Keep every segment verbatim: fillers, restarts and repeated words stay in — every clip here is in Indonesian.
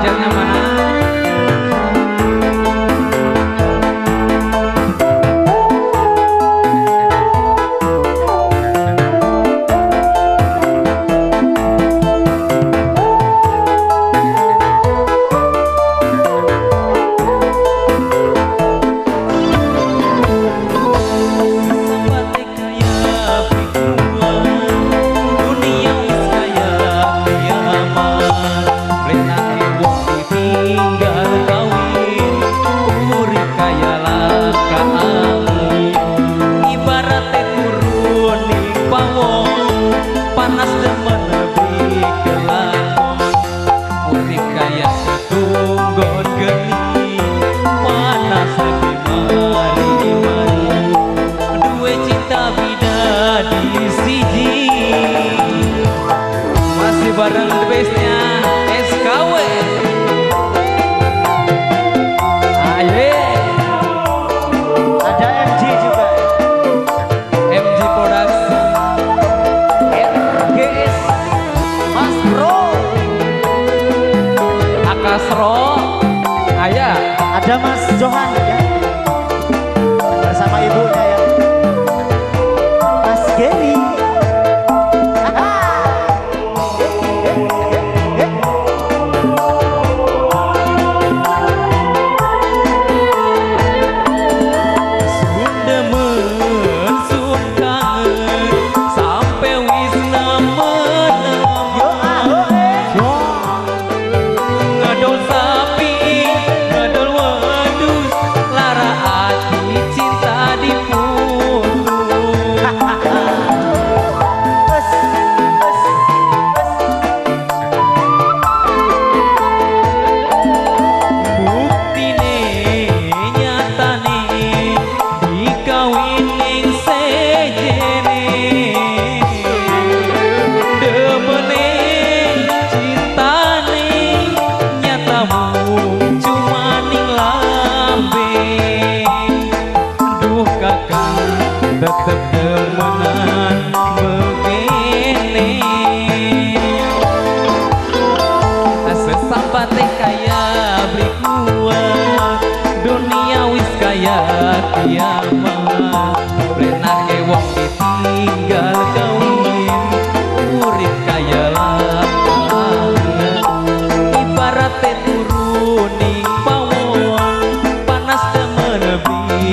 pacarnya mana? Bareng the bestnya S K W. Aye. Ada M G juga. M G Production. R G S Mas Bro. Akasro. Ayah. Ada Mas Johan ya. Bersama ibunya ya. Mas Geli. Tetep temenan begini sesambat kaya berikuat dunia wis kaya kiamat pernah ke wong ditinggal kawin urip kaya langkah ibarat turun ning pawon panas temen lebih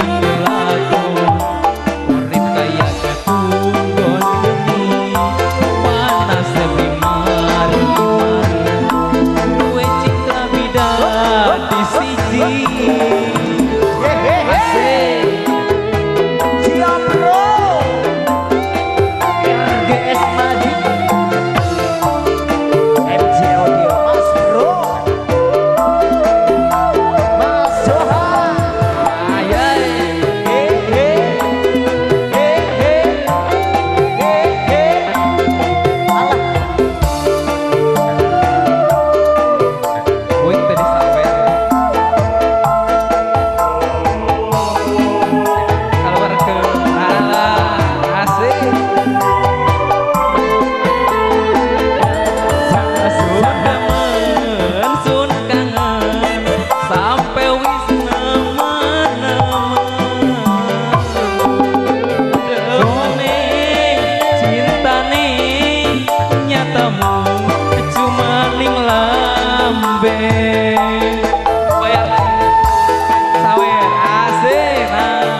bayar sawer asik nah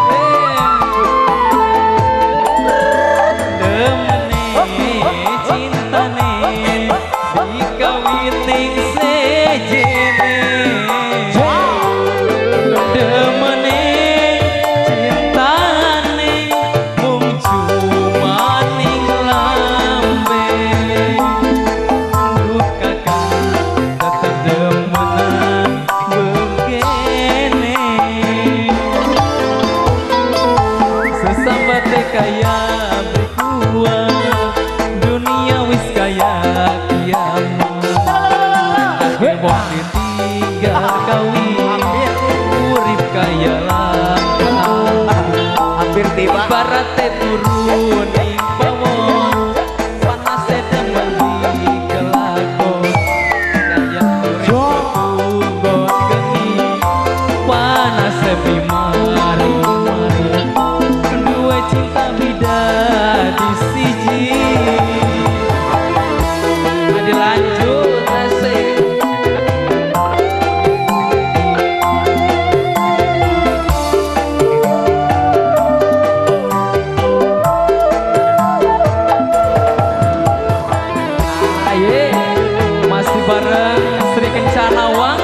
demene cintane dikawining sejene demene cintane mung cumaning lambe kaya berkuat dunia wis kaya kiamat wong ditinggal kawin urip kaya langkah hampir tiba ibarat turun ning pawon panas temen di kelakon kaya bareng Sri Kencana Wangi.